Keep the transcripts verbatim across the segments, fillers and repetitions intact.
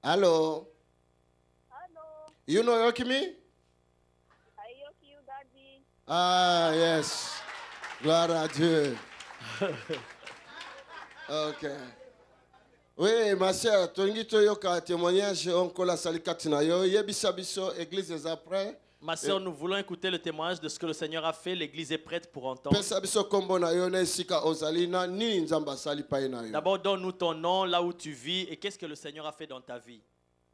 Hello. Hello. You know Yokimi? I yoke you, Daddy. Ah, yes. Gloire à Dieu. Ok. Oui, ma sœur, tongi toyoka témoignage onko la salikati na yo yebisa biso église des après. Ma sœur, nous voulons écouter le témoignage de ce que le Seigneur a fait. L'église est prête pour entendre. Pesa biso kombo na yo na esika ozali na nini nzamba sali pa na yo. D'abord, donne-nous ton nom, là où tu vis, et qu'est-ce que le Seigneur a fait dans ta vie.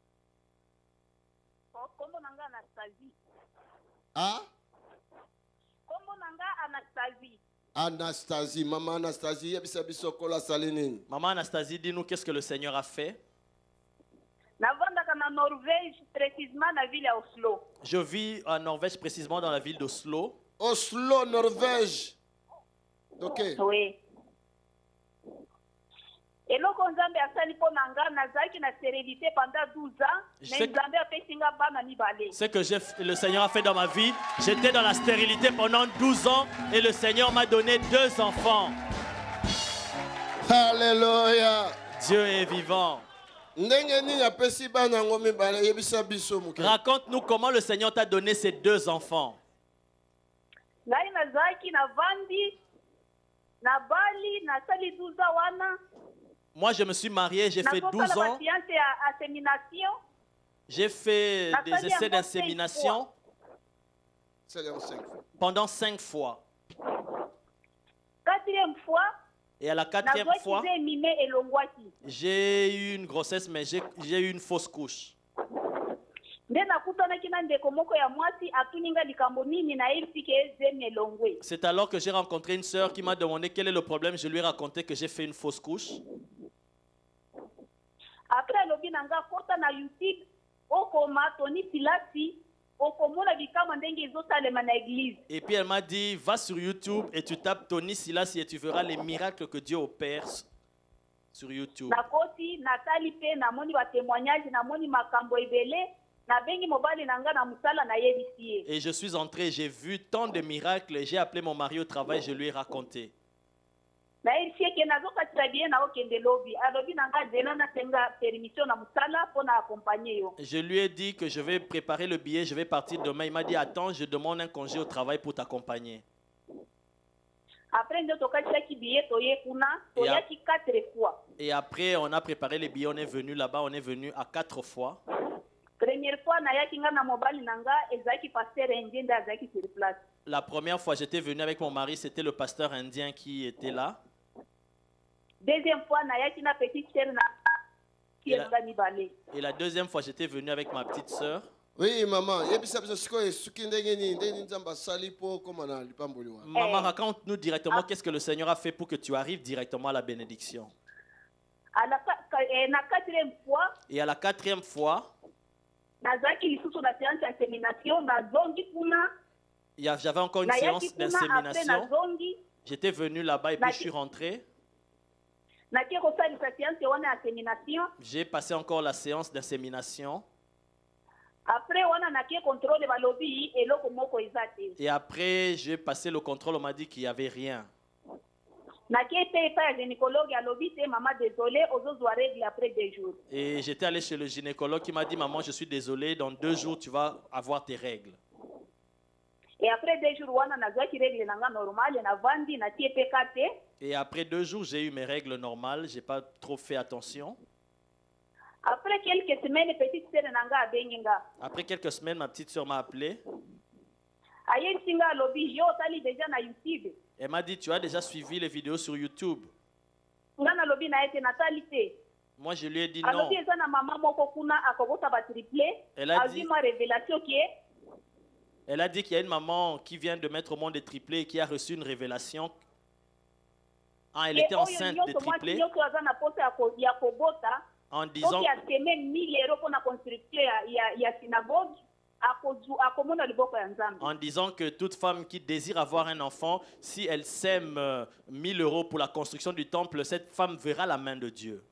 Oh, kombo nanga Anastasie. Ah? Kombo nanga Anastasie. Anastasie, maman Anastasie, yebisa biso kola sali nini? Maman Anastasie, dis-nous qu'est-ce que le Seigneur a fait. Navandaka na Norvège, précisément na ville ya Oslo. Je vis en Norvège, précisément dans la ville d'Oslo. Oslo, Norvège. Ok. Oui. Eloko nzambe asali po nanga nazaki na stérilité pendant douze ans, Je mais sais- nzambe apesinga bana mibale. Ce que j'ai- le Seigneur a fait dans ma vie, j'étais dans la stérilité pendant douze ans et le Seigneur m'a donné deux enfants. Alléluia. Dieu est vivant. Ndenge nini apesi bana ngo mibale yebisa biso muke. Raconte-nous comment le Seigneur t'a donné ces deux enfants. Ngai nazaki na vandi na Bali nasali douze ans wana. Moi, je me suis marié, j'ai fait douze Nakosala ans. basiance ya insémination. J'ai fait Na des sali essais yango d'insémination C'est bien cinq fois. pendant cinq fois. Quatrième fois, Et à la quatrième nazwaki fois, nze mime elongwaki. j'ai eu une grossesse, mais j'ai j'ai eu une fausse couche. Nde nakutanaki na ndeko moko ya mwasi atuninga likambo nini nayebisi ke eze elongwe. C'est alors que j'ai rencontré une sœur qui m'a demandé quel est le problème. Je lui ai raconté que j'ai fait une fausse couche. Après alobi nanga kota na YouTube okoma Tony Silasi okomona bikamwa ndenge ezosalema na église. Et puis elle m'a dit, va sur YouTube et tu tapes Tony Silas et tu verras les miracles que Dieu opère sur YouTube. Nakoti natali pe namoni ba témoignage namoni makambo ebele na bengi mobali nanga na musala na yebisi ye. Et je suis entré, j'ai vu tant de miracles et j'ai appelé mon mari au travail, je lui ai raconté. Na yebisi ke nazokatisa bien na okende lobi alobi nanga zela natenga permission na musala pona accompagner yo. Je lui ai dit que je vais préparer le billet, je vais partir demain. Il m'a dit, attends, je demande un congé au travail pour t'accompagner. Après ndio tokatisaki billet toye kuna toyaki quatre fois. Et après, on a préparé les billets, on est venu là-bas, on est venu à quatre fois. Première fois nayaki nga na mobali nanga ezaki pasteur indien nda azaki sur place. La première fois, j'étais venu avec mon mari, c'était le pasteur indien qui était là. Deuxième fois nayaki na petite sœur na qui Et la- est mibale. Et la deuxième fois, j'étais venu avec ma petite sœur. Oui, maman, yebisa biso sikoyo suki ndenge nini ndenge nzamba sali po koma na lipamboli wa. Maman, Eh. raconte-nous directement qu'est-ce que le Seigneur a fait pour que tu arrives directement à la bénédiction. À la qua- qua- eh, na quatrième fois Et à la quatrième fois, nazaki lisusu na séance ya insémination nazongi kuna il y a- j'avais encore une nayaki séance kuna après d'insémination. nazongi J'étais venu là-bas et puis je suis rentré. nakie kosalisa séance wana ya insémination. J'ai passé encore la séance d'insémination. Après wana nakie contrôle balobi eloko moko eza te. Et après, j'ai passé le contrôle, on m'a dit qu'il n'y avait rien. Nakie pe epai ya gynécologue alobi te mama désolé ozozwa règle après deux jours. Et j'étais allé chez le gynécologue qui m'a dit, maman, je suis désolé, dans deux jours, tu vas avoir tes règles. Et après deux jours wana nazwaki règle nanga normale navandi natie pe kate. Et après deux jours, j'ai eu mes règles normales, j'ai pas trop fait attention. Après quelques semaines petite sœur nanga abengi nga. Après quelques semaines, ma petite soeur m'a appelé. Ayebisi nga alobi yo otali déjà na YouTube. Elle m'a dit, tu as déjà suivi les vidéos sur YouTube. Nga nalobi na ete natali te. Moi, je lui ai dit non. Alobi eza na mama moko kuna akobota ba triplé. Elle a Azwi dit- ma révélation qui est Elle a dit qu'il y a une maman qui vient de mettre au monde des triplés et qui a reçu une révélation. Ah, elle était enceinte des triplés nyonso aza na posa ya ko- ya kobota en disant, soki aseme mille euro mpona construction ya, ya, ya synagogue akozu- akomona liboko ya nzambe. en disant que toute femme qui désire avoir un enfant, si elle sème euh, mille euros pour la construction du temple, cette femme verra la main de Dieu.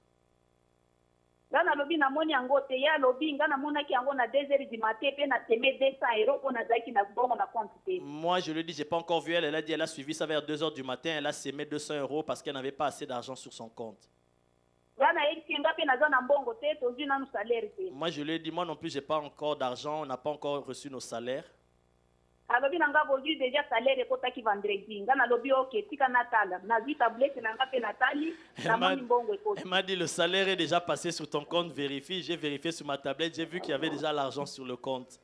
Nga nalobi namoni yango te ye alobi nga namonaki yango na deux heures du matin mpe naseme deux cents euro mpo nazalaki na bongo na compte te. Moi, je lui ai dit, j'ai pas encore vu elle. Elle a dit, elle a suivi ça vers deux heures du matin. Elle a sémé deux cents euros parce qu'elle n'avait pas assez d'argent sur son compte. Moi, je lui ai dit, moi non plus, j'ai pas encore d'argent, on n'a pas encore reçu nos salaires. alobi nanga bozwi déjà salaire ekotaki vendredi nga nalobi ok tika natala nazwi tablette nanga pe natali namoni mbongo ekoti. Elle m'a dit le salaire est déjà passé sur ton compte, vérifie. J'ai vérifié sur ma tablette, j'ai vu qu'il y avait déjà l'argent sur le compte.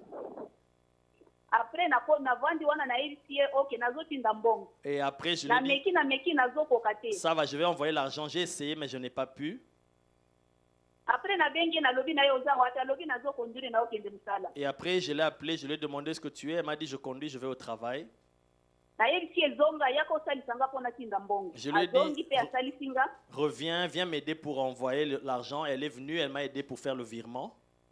Après nako navandi wana na irisi ok nazotinda mbongo. Et après je na lui ai meki na meki nazokoka te. dit ça va, je vais envoyer l'argent. J'ai essayé mais je n'ai pas pu. Après na bengi na lobi na yo za wata lobi nazo conduire na okende musala. Et après je l'ai appelé, je lui ai demandé ce que tu es. Elle m'a dit je conduis, je vais au travail. Na irisi ezonga yako salisanga pona tinda mbongo. Je lui ai Azongi dit pe asalisinga. reviens, viens m'aider pour envoyer le- l'argent. Elle est venue, elle m'a aidé pour faire le virement.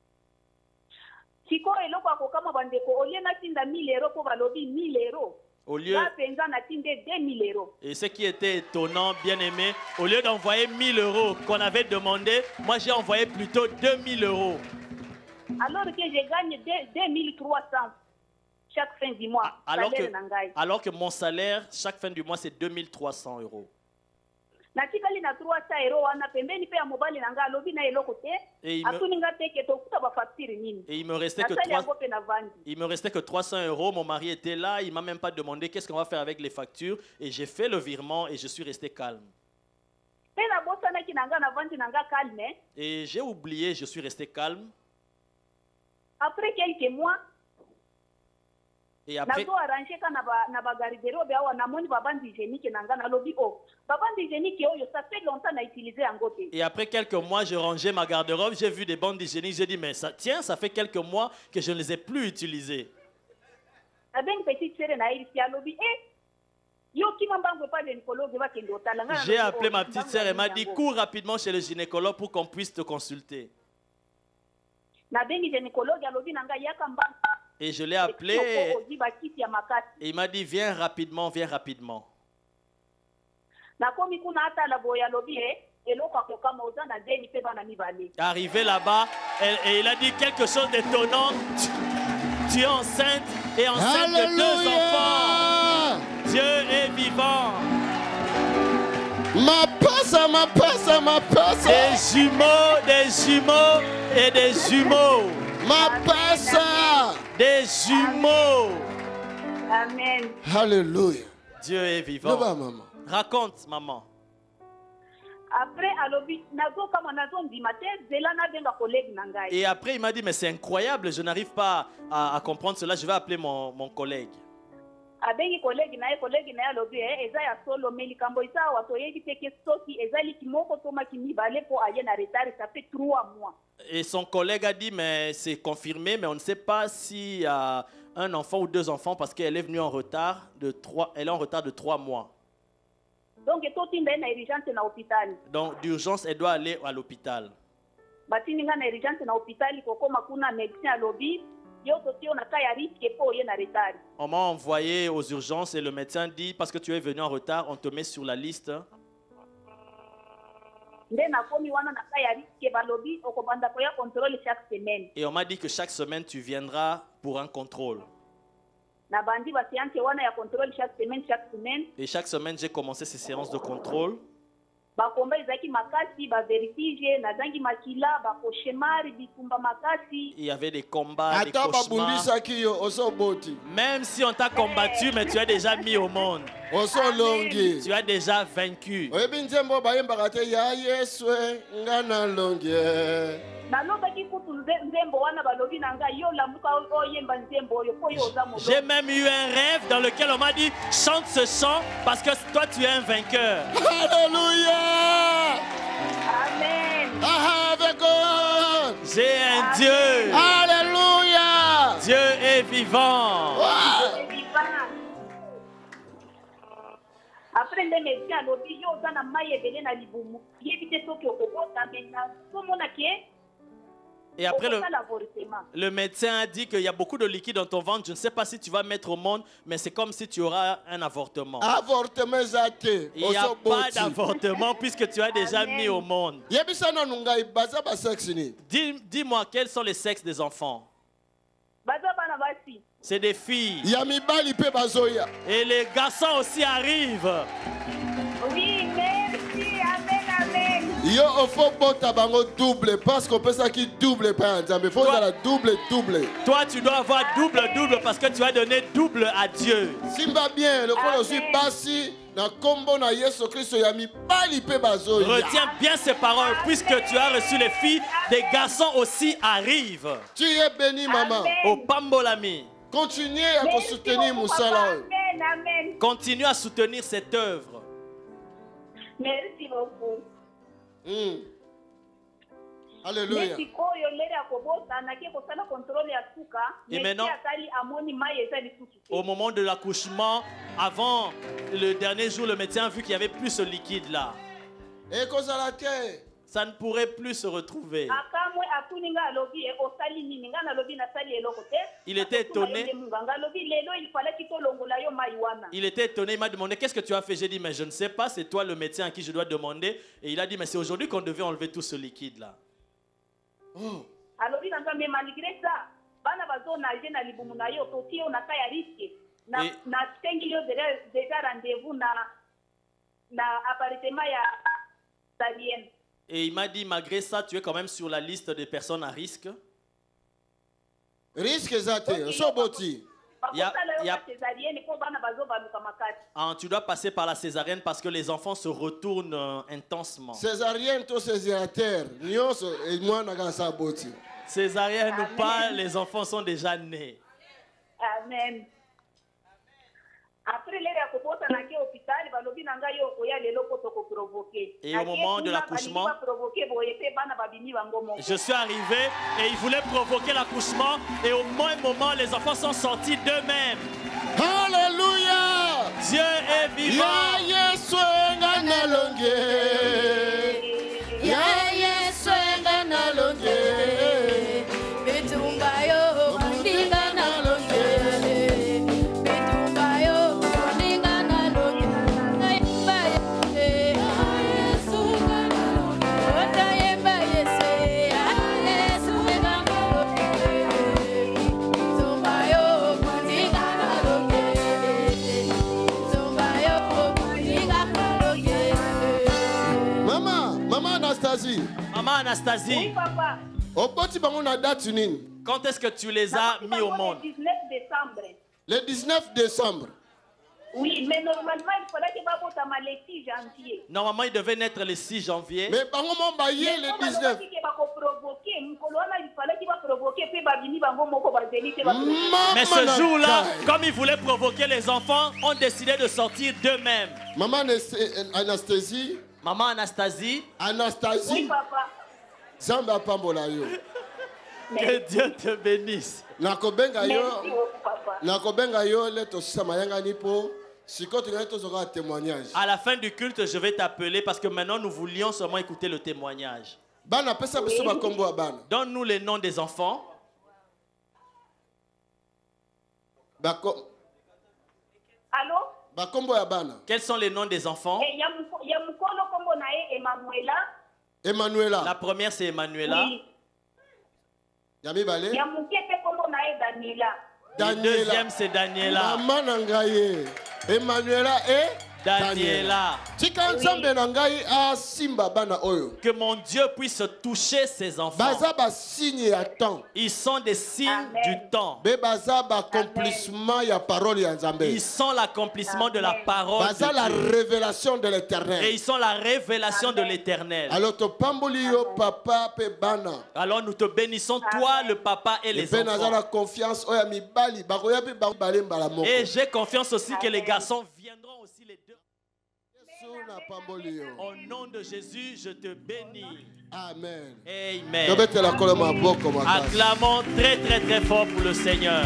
Siko eloko akokama bandeko olie na tinda mille euros po balobi mille euros. Au lieu, Là penza na tinde deux mille euros. et ce qui était étonnant, bien aimé, au lieu d'envoyer mille euros qu'on avait demandé, moi j'ai envoyé plutôt deux mille euros. Alors que je gagne deux mille trois cents chaque fin du mois. Alors que, salaire na ngai. alors que mon salaire, chaque fin du mois, c'est deux mille trois cents euros. Natikali na trois cents euros wana pembeni pe ya mobali na ngai alobi na eloko te. Et il me- Atuni nga teke tokuta ba facture nini. Et il me restait que Nasali trois- yango pe na vandi. il me restait que trois cents euros. Mon mari était là, il m'a même pas demandé qu'est-ce qu'on va faire avec les factures. Et j'ai fait le virement et je suis resté calme. Pe na bosanaki na nga na vandi na nga calme. Et j'ai oublié, je suis resté calme. Après quelques mois, Et après, nazo arranger ka na ba na ba garde-robe awa na moni ba bandi hygiénique na nga na lobi oh. Ba bandi hygiénique oyo ça fait longtemps na utiliser yango te. et après quelques mois, j'ai rangé ma garde-robe, j'ai vu des bandes hygiéniques, j'ai dit, mais ça, tiens, ça fait quelques mois que je ne les ai plus utilisées. Na ben petite sœur na irisi alobi eh. Yo kima mbango pa gynécologue ba kende otala nga. J'ai appelé ma petite sœur et m'a dit, cours rapidement chez le gynécologue pour qu'on puisse te consulter. Na bengi gynécologue alobi na nga yaka mbango. Et je l'ai appelé et, Ozi ba kiti ya makasi. et il m'a dit, viens rapidement, viens rapidement. Nakomi kuna atala boya alobi eh. Eloko akokama oza na deni pe bana mibale. Arrivé là-bas, elle- et il a dit quelque chose d'étonnant. Tu, tu es enceinte et enceinte de deux enfants. Dieu est vivant. Ma pasa, ma pasa, ma pasa. Des jumeaux, des jumeaux et des jumeaux. Ma pasa. Des jumeaux. Amen. Hallelujah. Dieu est Leba vivant. maman. Raconte, maman. Après alobi nazo kama nazo ndima te zela na benga collègue na ngai. Et après, il m'a dit, mais c'est incroyable, je n'arrive pas à, à comprendre cela. Je vais appeler mon, mon collègue. Abengi collègue na ye collègue na ye alobi eh eza ya solo meli kambo isa wato yebi te ke soki ezali kimoko toma kimibale po aye na retard ça fait trois mois. Et son collègue a dit, mais c'est confirmé, mais on ne sait pas s'il y a un enfant ou deux enfants parce qu'elle est venue en retard de trois, elle est en retard de trois mois. Donc totinda ye na urgence na hôpital. Donc, d'urgence, elle doit aller à l'hôpital. Batini nga na urgence na hôpital kokoma kuna médecin alobi yo toti on aka ya risque po ye na retard. On m'a envoyé aux urgences et le médecin dit, parce que tu es venu en retard, on te met sur la liste. Nde nakomi wana na ka ya risque balobi okobanda ko ya contrôle chaque semaine. Et on m'a dit que chaque semaine, tu viendras pour un contrôle. Na bandi ba séance wana ya contrôle chaque semaine chaque semaine. Et chaque semaine, j'ai commencé ces séances de contrôle. Bakomba ezaki makasi ba vertige na zangi makila ba cauchemar bitumba makasi. Il y avait des combats, des Ata cauchemars. babundisaki yo oso boti. Même si on t'a combattu, mais tu as déjà mis au monde. Oso longi. Tu as déjà vaincu. Oyebi nzembo bayembaka te ya Yesu nga na longi. Nalobaki kutu nze- nzembo wana balobi na ngai yo lamuka oyemba nzembo oyo po yo oza molongo. J'ai même eu un rêve dans lequel on m'a dit chante ce chant parce que toi tu es un vainqueur. Hallelujah. Amen. I have a God. J'ai un Dieu. Hallelujah. Dieu est vivant. Wow. C'est vivant. Après nde médecin alobi yo oza na mai ebele na libumu yebi te soki okobota mena komona ke Et après le, okosala avortement. le médecin a dit qu'il y a beaucoup de liquide dans ton ventre. Je ne sais pas si tu vas mettre au monde, mais c'est comme si tu auras un avortement. Avortement zate. Il n'y a Oso pas boti. d'avortement puisque tu as déjà Amen. mis au monde. Yebisa na nungai baza ba sex ni. Dis- Dis-moi, quels sont les sexes des enfants? Baza bana basi. C'est des filles. Ya mibali pe bazoya. Et les garçons aussi arrivent. Oui, merci. Amen, amen. Yo, il faut bota bango double parce qu'on peut ça qui double pas Nzambe. Il faut Toi- la double double. Toi, tu dois avoir double, double parce que tu as donné double à Dieu. Simba bien, le Amen. ko aussi basi na kombo na Yesu Christ ya mi bali pe bazo. Retiens bien ces paroles, puisque tu as reçu les filles, des garçons aussi arrivent. Tu es béni maman. Amen. Au Pambolami, Continuez à Merci soutenir beaucoup, Moussala. papa. Amen, amen. continue à soutenir cette œuvre. Merci beaucoup. Mm. Alléluia. Merci koyo lele akobota naki kosala contrôle ya suka. Et Merci maintenant- atali amoni mai eza lisusu te. Au moment de l'accouchement, avant le dernier jour, le médecin a vu qu'il y avait plus ce liquide là. Et kozala te. Ça ne pourrait plus se retrouver. Akamwe atuninga alobi e osali nini nga nalobi nasali eloko te. Il était Akotuna étonné. yo nde munga. Nga alobi lelo il fallait kitolongola yo mai wana. Il était étonné, il m'a demandé qu'est-ce que tu as fait. J'ai dit mais je ne sais pas, c'est toi le médecin à qui je dois demander. Et il a dit mais c'est aujourd'hui qu'on devait enlever tout ce liquide là. Oh. Alobi na nzambe malgré ça bana bazo nage na libumu na yo toti yo na ka ya risque. Na Et- na tengi yo déjà déjà rendez-vous na na appartement ya Salienne. Et il m'a dit malgré ça, tu es quand même sur la liste des personnes à risque. Risque zate. So boti. Ya- Bakosala yo ya- ka césarienne po bana bazo baluka makati. Ah, tu dois passer par la césarienne parce que les enfants se retournent euh, intensement. Césarienne to césariateur. Nyonso et moi na gansa boti. Césarienne ou Amen. pas, les enfants sont déjà nés. Amen. Après l'air à Kobota na ke hôpital balobi na ngai yo oya lelo poto ko provoquer. Et au moment de l'accouchement, provoquer boye pe bana babini bango moko. je suis arrivé et il voulait provoquer l'accouchement. Et au même moment, les enfants sont sortis d'eux-mêmes. Alléluia. Dieu est vivant. Ya Yesu ngana longe. Ya Yesu ngana longe. Betumbayo, mandinga na longe. Betumbayo, mandinga na longe. Ayemba yese, Yesu ngana longe. Otayemba yese, Yesu ngana longe. Betumbayo, mandinga na longe. Betumbayo, mandinga na longe. Mama, mama Anastasie. Maman Oui Anastasie, papa. Oboti bango na date nini? quand est-ce que tu les as mis au monde? Le dix-neuf décembre. Le dix-neuf décembre. Oui, mais normalement il fallait que babota ma le six janvier. Normalement, il devait naître le six janvier. Mais bango mo ba ye Mais le comme dix-neuf. balobaki ke bako provoquer, mukolo wana il fallait que ba provoquer pe babini bango moko bazeli te ba. Mama Mais ce na jour-là, kai. comme ils voulaient provoquer les enfants, ont décidé de sortir d'eux-mêmes. Maman Anastasie, Maman Anastasie, Oui Anastasie, papa. Zamba pambola yo. que Dieu te bénisse. Nakobenga yo, Merci beaucoup papa. nakobenga yo le tosisa mayanga nipo. Sikoto ngai tozoka un témoignage. À la fin du culte, je vais t'appeler parce que maintenant nous voulions seulement écouter le témoignage. Bana pesa biso ba kombo ya bana. Donne-nous les noms des enfants. Ba ko- Allô? ba kombo ya bana. Quels sont les noms des enfants? Eh, ya muko- ya mukolo kombo na ye Emanuela. La Emanuela. première, c'est Emmanuela. Oui. Ya mibale. Ya muke pe kombo na ye Daniela. La deuxième, c'est Daniela. Maman na ngai. Emanuela et Daniela. Tika nzambe na ngai asimba bana oyo. Que mon Dieu puisse toucher ces enfants. Baza ba signe ya temps. Ils sont des signes Amen. du temps. Be baza ba accomplissement ya parole ya Nzambe. Ils sont l'accomplissement de la Amen. parole Baza de la Dieu. révélation de Et l'éternel. ils sont la révélation de Amen. l'éternel. Alors to pamboli yo papa pe bana. Alors nous te bénissons, toi, Amen. le papa et Et les pe naza la enfants. confiance oya mibali bakoya pe ba bale mbala moko. Et j'ai confiance aussi que les Amen. garçons viendront aussi les deux. Yesu na pamboli yo. Au nom de Jésus, je te bénis. Amen. Amen. Tobetela kolo maboko makasi. Acclamons très très très fort pour le Seigneur.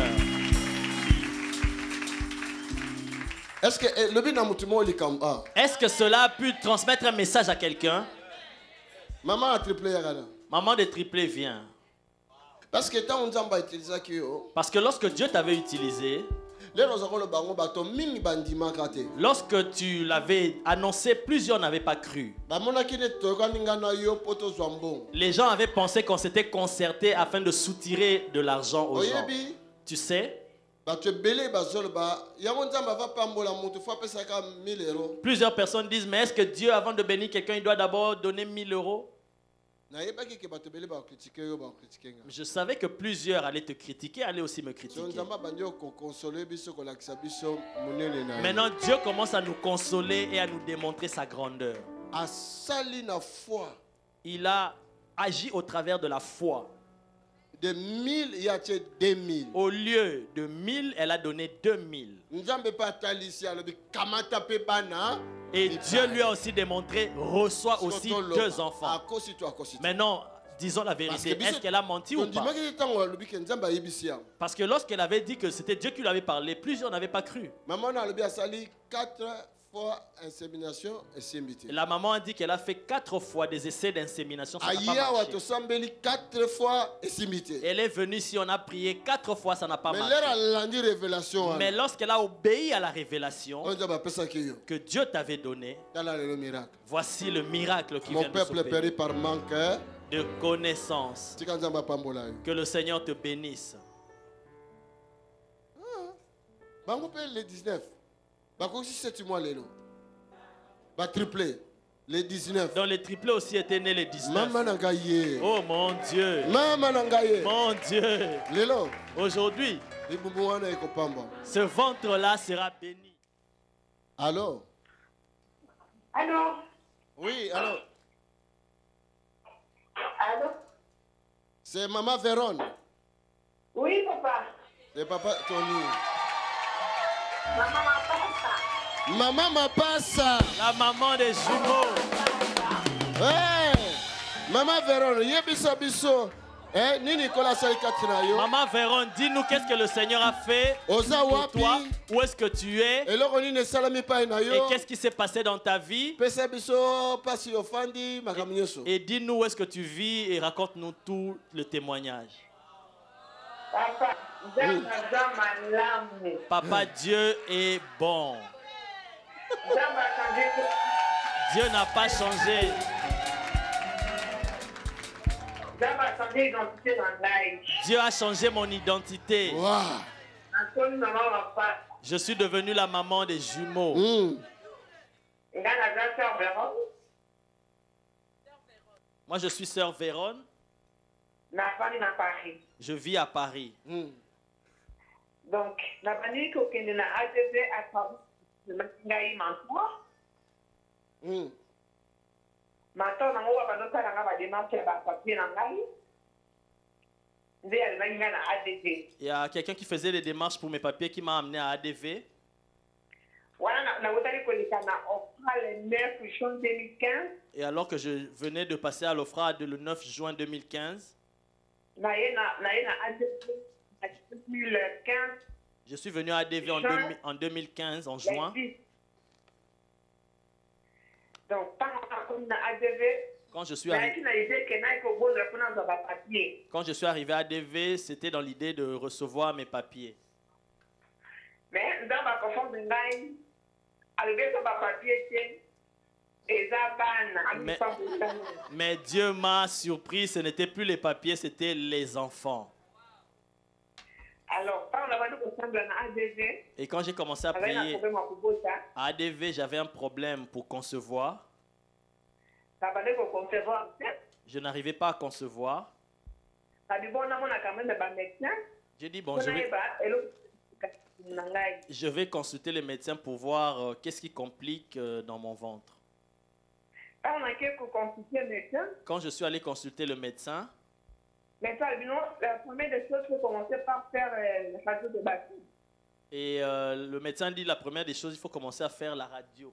Est-ce que eh, le bina mutumo likamba? Est-ce que cela a pu transmettre un message à quelqu'un? Maman a triplé yagana. Maman de triplé vient. Parce que tant on zamba utiliser ki yo. Parce que lorsque Dieu t'avait utilisé, Lelo zakolo bango bato mingi bandima kate. lorsque tu l'avais annoncé, plusieurs n'avaient pas cru. Ba mona kine tokani ngana yo poto zwambo. Les gens avaient pensé qu'on s'était concerté afin de soutirer de l'argent aux gens. Oyebi Tu sais, bato ebele bazoloba yango nzambe ava pambola moto fo apesaka mille euros. Plusieurs personnes disent, mais est-ce que Dieu, avant de bénir quelqu'un, il doit d'abord donner mille euros? nayebaki ke bato ebele bakritike oyo bakritike nga Je savais que plusieurs allaient te critiquer, allaient aussi me so critiquer. nzambe abandi kokonsole biso kolakisa biso monene na ye Maintenant, Dieu commence à nous consoler et à nous démontrer sa grandeur. asali na foi Il a agi au travers de la foi. de mille ya tie deux mille. Au lieu de mille, elle a donné deux mille. nzambe mpe atalisi alobi kamata mpe bana Et Dieu lui a aussi démontré, reçoit aussi deux enfants. akosi to akosi te. Maintenant, disons la vérité. Est-ce qu'elle a menti ou pas? tondimaki te ntango alobi ke nzambe ayebisi yango Parce que lorsqu'elle avait dit que c'était Dieu qui lui avait parlé, plusieurs n'avaient pas cru. mama wana alobi asali quatre fois insémination esimbi te. La maman a dit qu'elle a fait quatre fois des essais d'insémination. Ça n'a pas ayi awa marché. tosambeli quatre fois esimbi te. Elle est venue ici, on a prié quatre fois, ça n'a pas mais lere marché. alandi révélation Mais wana lorsqu'elle a obéi à la révélation oyo nzambe apesaki yo que Dieu t'avait donnée, tala lelo miracle. voici le miracle qui mon vient de peuple s'opérer. périt par manque hein. De connaissance. tika nzambe apambola yo Que le Seigneur te bénisse. bango mpe le dix-neuf bakokisi sept mois lelo batriplé le dix-neuf Dont les triplés aussi étaient nés les dix-neuf. mama na ngai ye Oh mon Dieu. mama na ngai ye Mon Dieu. lelo Aujourd'hui, libumu wana ekopamba ce ventre-là sera béni. alors Allô? oui alors Allô? c'est maman Véronne Oui, papa. c'est papa Tony Maman Mapasa. maman Mapasa La maman des jumeaux. hey! maman Véronne yebisa biso eh, nini kola asali kati na yo Maman Véron, dis-nous qu'est-ce que le Seigneur a fait oza pour wapi toi. Où est-ce que tu es? eloko nini esalami epai na Et yo qu'est-ce qui s'est passé dans ta vie? pesa biso mpasi ofandi makambo nyonso Et dis-nous où est-ce que tu vis et raconte-nous tout le témoignage. Papa, Zama Zama Lamu. Papa, Dieu est bon. Zama changé. Dieu n'a pas changé. Zama changé d'identité dans l'âge. Dieu a changé mon identité. Wow. Antoine Maman Mapasa. Je suis devenue la maman des jumeaux. Mm. Ngana Zama Véron. Moi, je suis sœur Véron. Na fani na Paris. Je vis à Paris. Mm. Donc, na bani ko kende na A D V à Paris. Na ngai maintenant. Mm. Maintenant, na ngo ba nota na ba démarche ba papier na ngai. Nde ya na ngana A D V. Il y a quelqu'un qui faisait les démarches pour mes papiers qui m'a amené à A D V. Wana na na wotali ko likana offre le neuf juin deux mille quinze. Et alors que je venais de passer à l'Ofrade le neuf juin deux mille quinze, Na ye na na ye na A D V en deux mille quinze. je suis venu à A D V en, deux mille en deux mille quinze, en juin. Donc, par rapport à A D V, Quand je suis na arrivé, ye na idée que na ko bon répondre dans ba papier. quand je suis arrivé à A D V, c'était dans l'idée de recevoir mes papiers. Mais dans ba confond de ngai, arrivé sur ba papier tiens. Et ça ban, Mais- Mais Dieu m'a surpris, ce n'était plus les papiers, c'était les enfants. alors, quand on a vendu au centre de A D V, Et quand j'ai commencé à on avait un prier problème à Kubota. à A D V, j'avais un problème pour concevoir. Ça va dire qu'on concevoir. Je n'arrivais pas à concevoir. Ça dit bon, on a quand même des médecins. J'ai dit, bon, On je a vais, et l'autre, nangai. je vais consulter les médecins pour voir euh, qu'est-ce qui complique euh, dans mon ventre. Quand on a quelques consultés médecins, Quand je suis allé consulter le médecin, mais ça dit non, la première des choses, c'est commencer par faire euh, le radio de bassin. et euh, le médecin dit la première des choses, il faut commencer à faire la radio.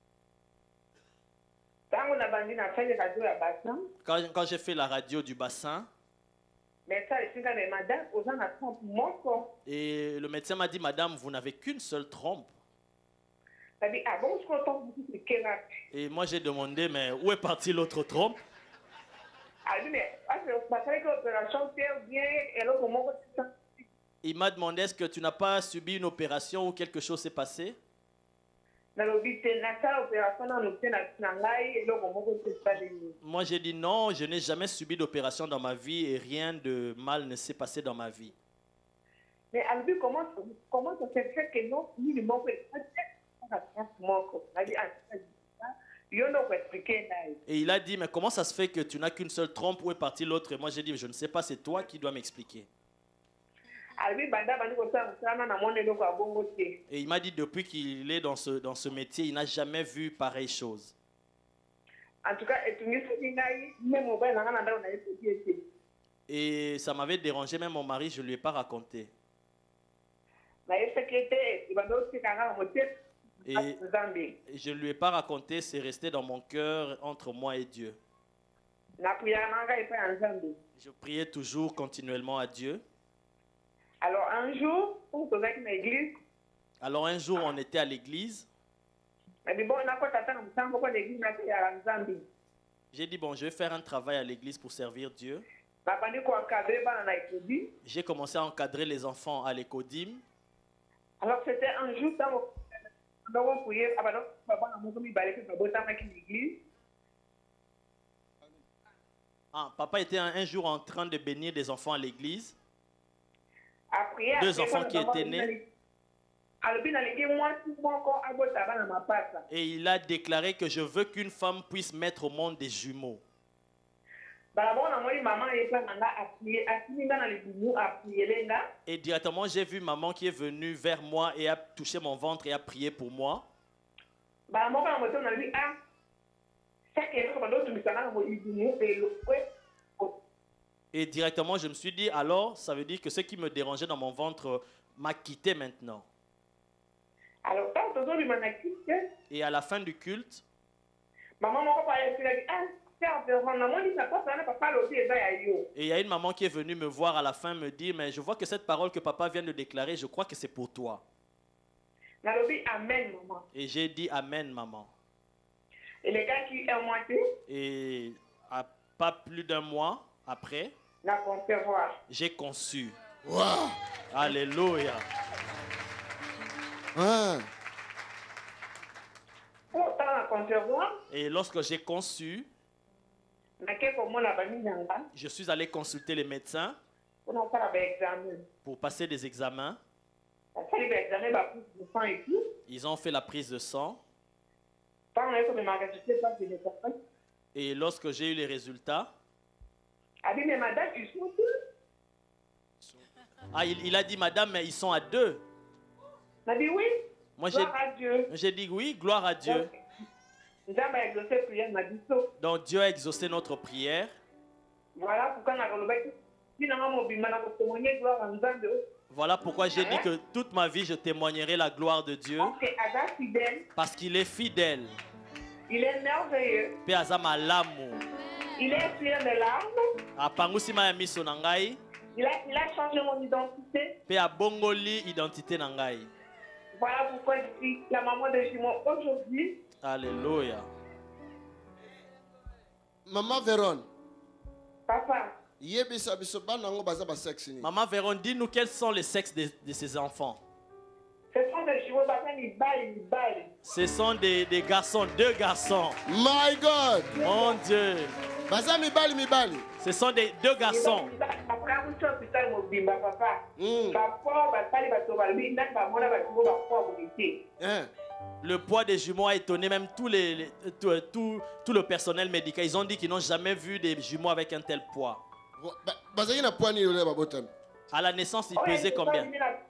Quand on a vendu, on a fait le radio de bassin. Quand, quand j'ai fait la radio du bassin, Mais ça, je suis quand même madame, aux gens à trente mois. et le médecin m'a dit, madame, vous n'avez qu'une seule trompe. Ça dit, ah bon, je comprends beaucoup de quel âge. Et moi j'ai demandé, mais où est partie l'autre trompe? Ah oui, mais ah, c'est parce que l'opération fait bien, et là, comment on ça? Il m'a demandé, est-ce que tu n'as pas subi une opération ou quelque chose s'est passé? Dans le but de la opération, on obtient la finale, et là, comment on fait ça? Moi j'ai dit non, je n'ai jamais subi d'opération dans ma vie et rien de mal ne s'est passé dans ma vie. Mais alobi comment comment ça se fait que non ni le mot Et il a dit, mais comment ça se fait que tu n'as qu'une seule trompe, où est partie l'autre? Et moi j'ai dit, je ne sais pas, c'est toi qui dois m'expliquer. Et il m'a dit, depuis qu'il est dans ce, dans ce métier, il n'a jamais vu pareille chose. En tout cas, et ça m'avait dérangé, même mon mari, je ne lui ai pas raconté. Et je ne lui ai pas raconté, c'est resté dans mon cœur entre moi et Dieu. Je priais toujours continuellement à Dieu. Alors un jour, Alors un jour, on était à l'église. J'ai dit, bon, je vais faire un travail à l'église pour servir Dieu. J'ai commencé à encadrer les enfants à l'écodim. Alors c'était un jour, ah, papa était un, un jour en train de bénir des enfants à l'église. Deux enfants qui étaient nés. Et il a déclaré que je veux qu'une femme puisse mettre au monde des jumeaux. Et directement, j'ai vu maman qui est venue vers moi et a touché mon ventre et a prié pour moi. Et directement, je me suis dit, alors, ça veut dire que ce qui me dérangeait dans mon ventre m'a quitté maintenant. Et à la fin du culte, et il y a une maman qui est venue me voir à la fin me dire, mais je vois que cette parole que papa vient de déclarer, je crois que c'est pour toi. Et j'ai dit amen, maman. Et à pas plus d'un mois après, j'ai conçu. Wow. Alléluia. Ah. Et lorsque j'ai conçu, je suis allé consulter les médecins pour passer des examens. Ils ont fait la prise de sang. Et lorsque j'ai eu les résultats, ah, il, il a dit, madame, mais ils sont à deux. Moi, j'ai dit oui, gloire à Dieu. Donc Dieu a exaucé notre prière. Voilà pourquoi j'ai dit que toute ma vie je témoignerai la gloire de Dieu. Parce qu'il est fidèle. Il est merveilleux. Il est plein de larmes. Il a, il a changé mon identité. Voilà pourquoi je suis la maman de jumeaux aujourd'hui. Alléluia. Maman Véron. Papa. Maman Véron, dis-nous quels sont les sexes de, de ces enfants. Ce sont des jumeaux, papa, ils baillent, ils baillent. Ce sont des, des garçons, deux garçons. My God. Mon Dieu. Ce sont des deux garçons. Mm. Hein? Le poids des jumeaux a étonné même tous les, les, tout, tout, tout le personnel médical. Ils ont dit qu'ils n'ont jamais vu des jumeaux avec un tel poids. À la naissance, ils pesaient combien?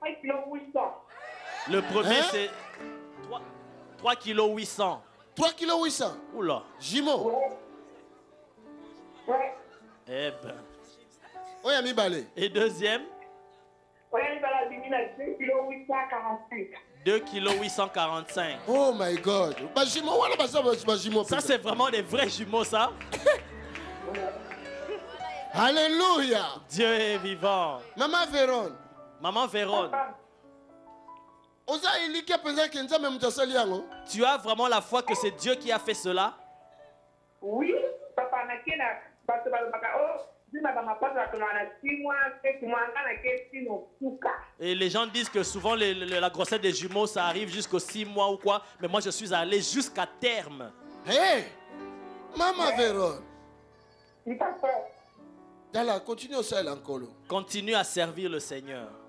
Le premier, Hein? c'est trois kilos huit cents. trois kilos huit cents. Oula. Jumeaux. Ouais. Eh ben. Oh, y'a mis balai. Et deuxième, deux kilos huit cent quarante-cinq. Oh my God. Bah, jumeaux, voilà, bah, ça, bah, jumeaux. Ça, c'est vraiment des vrais jumeaux, ça. Alléluia. Dieu est vivant. Maman Véron. Maman Véron, tu as vraiment la foi que c'est Dieu qui a fait cela? Oui, papa, et les gens disent que souvent les, les, la grossesse des jumeaux, ça arrive jusqu'aux six mois ou quoi. Mais moi, je suis allé jusqu'à terme. Hey, Maman Véron. Il passe pas. Dala, continue au sel encore. Continue à servir le Seigneur.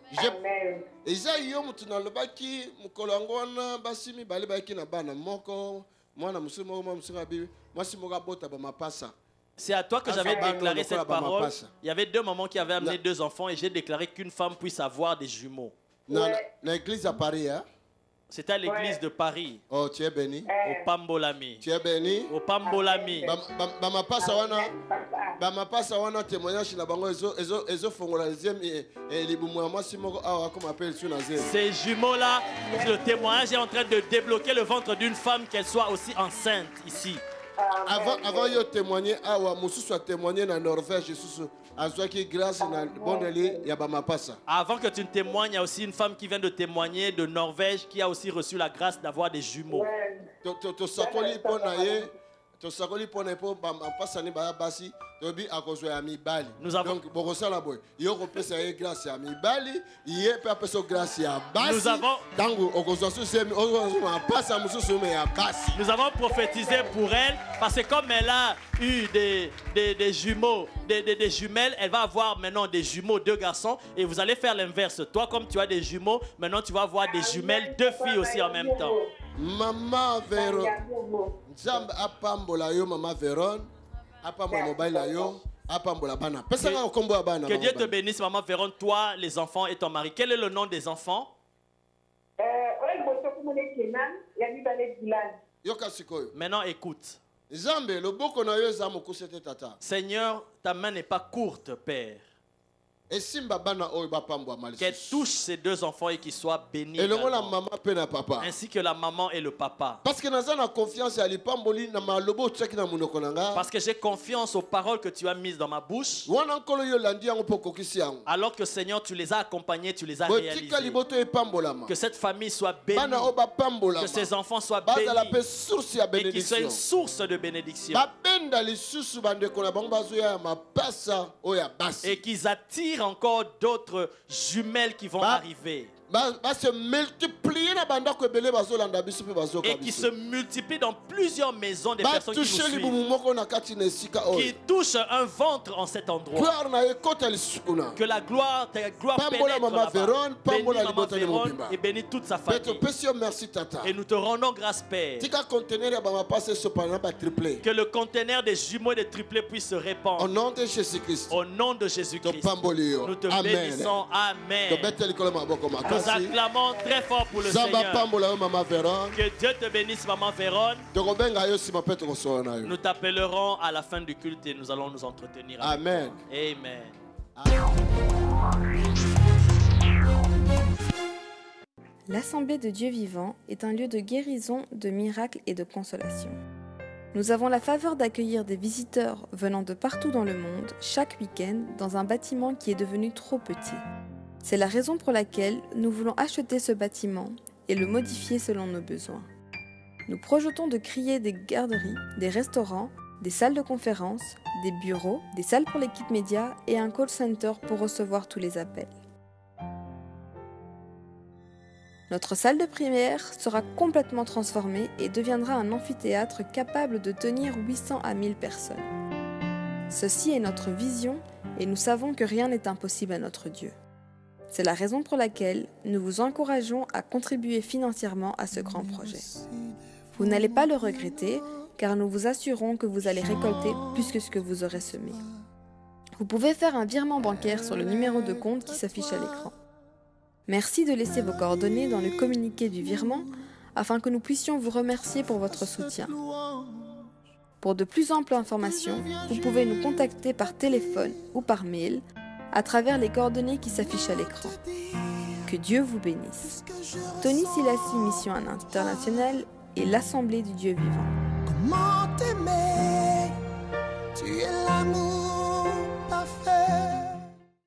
Je- Amen. eza yo mutu nalobaki mokolo yango wana basi mibale bayaki na bana moko mwana mosusu moko mwa mosusu abi mwasi moko abota bamapasa. C'est à toi que Ah, j'avais ça va, déclaré non, cette le col à parole. Bamapasa. Il y avait deux mamans qui avaient amené La- deux enfants et j'ai déclaré qu'une femme puisse avoir des jumeaux. na, Ouais. na, na église à Paris, hein? C'était à l'église Ouais. de Paris, Oh, tu es béni. Eh, au Pambolami. Tu es béni. Au Pambolami. Ba- ba- Bamapasa wana Amen, papa. bamapasa wana témoignage na bango ezo ezo ezo fongola deuxième et et libumu ya mwasi moko awa comme appelle sur na zero. Ces jumeaux-là, le témoignage est en train de débloquer le ventre d'une femme, qu'elle soit aussi enceinte ici. Avant avant yo témoigner awa mosusu a témoigner na Norvège susu azwaki grâce na bondeli ya bamapasa. Avant que tu ne témoignes, il y a aussi une femme qui vient de témoigner de Norvège qui a aussi reçu la grâce d'avoir des jumeaux. Ouais. To to to sakoli mpo na ye to sakoli mpo na ye mpo bamapasa ni baya basi tobi akozwa ya mibali. Nous avons- Donc bokosala boye yo kopesa ye grâce ya mibali ye mpe apesa grâce ya basi. Nous avons- ntango okozwa susu ye okozwa mapasa mosusu me ya basi. Nous avons prophétisé pour elle parce que comme elle a eu des, des, des jumeaux, des, des, des jumelles, elle va avoir maintenant des jumeaux, deux garçons, et vous allez faire l'inverse. Toi, comme tu as des jumeaux, maintenant tu vas avoir des jumelles, deux filles aussi en même temps. Mama Vero nzambe apambola yo mama Veron apambola mobali na yo apambola bana. Pesa nga kombo ya bana. Que mama Dieu te bana. bénisse, maman Véron, toi, les enfants et ton mari. Quel est le nom des enfants? Eh, oyo liboso komona Kenan, ya mibale Dylan. Yoka sikoyo. Maintenant, écoute. Nzambe loboko na yo eza mokuse te tata. Seigneur, ta main n'est pas courte, Père. Esimba bana oyo bapambwa Qu'elle malisusu. touche ces deux enfants et qu'ils soient bénis. elongo na également. mama mpe na papa. Ainsi que la maman et le papa. Parce que naza na confiance ya lipamboli na malobo otiaki na monoko na nga. Parce que j'ai confiance aux paroles que tu as mises dans ma bouche. wana nkolo yo olandi yango mpo okokisi yango. Alors que Seigneur, tu les as accompagnés, tu les as botika réalisés. liboto epambolama. Que cette famille soit bénie. bana oyo bapambolama. Que ces enfants soient bazala mpe bénis. source ya Et qu'ils soient bénédiction. une source de bénédiction. babenda lisusu bandeko na bango bazoya ya mapasa oyo ya basi. Et qu'ils attirent encore d'autres jumelles qui vont Ba- arriver. Ba- base multiplier na bandako ebele bazolanda biso mpe bazoka Et qui se biso. multiplient dans plusieurs maisons des personnes qui nous batouche suivent. libumu moko na kati na esika Qui oyo. touchent un ventre en cet endroit. gloire na ye ekota lisusu kuna. Que la gloire, ta gloire Pambola pénètre Maman là-bas. Véron, Bénis pambola Maman libota ni Véron mobimba. et bénis toute sa Mpe famille. topesi yo merci tata. Et nous te rendons grâce, Père. tika conteneur ya bamapasa esopana na batriple. Que le conteneur des jumeaux et des triplés puisse se Au répandre. nom de Jésus-Christ. Au nom de Jésus-Christ. topamboli yo. Nous te Amen. bénissons. Amen. tobete likolo maboko Nous makasi. acclamons très fort pour le zamba Seigneur. pambola yo mama Véron. Que Dieu te bénisse, Maman Véron. tokobenga yo nsima mpe tokosola na yo. Nous t'appellerons à la fin du culte et nous allons nous entretenir avec Amen. toi. Amen. L'Assemblée de Dieu vivant est un lieu de guérison, de miracles et de consolation. Nous avons la faveur d'accueillir des visiteurs venant de partout dans le monde chaque week-end dans un bâtiment qui est devenu trop petit. C'est la raison pour laquelle nous voulons acheter ce bâtiment et le modifier selon nos besoins. Nous projetons de créer des garderies, des restaurants, des salles de conférence, des bureaux, des salles pour l'équipe média et un call center pour recevoir tous les appels. Notre salle de prière sera complètement transformée et deviendra un amphithéâtre capable de tenir huit cents à mille personnes. Ceci est notre vision et nous savons que rien n'est impossible à notre Dieu. C'est la raison pour laquelle nous vous encourageons à contribuer financièrement à ce grand projet. Vous n'allez pas le regretter car nous vous assurons que vous allez récolter plus que ce que vous aurez semé. Vous pouvez faire un virement bancaire sur le numéro de compte qui s'affiche à l'écran. Merci de laisser vos coordonnées dans le communiqué du virement afin que nous puissions vous remercier pour votre soutien. Pour de plus amples informations, vous pouvez nous contacter par téléphone ou par mail à travers les coordonnées qui s'affichent à l'écran. Que Dieu vous bénisse. Tony Silassi Mission Internationale et l'Assemblée du Dieu vivant. Comment t'aimer? Tu es l'amour.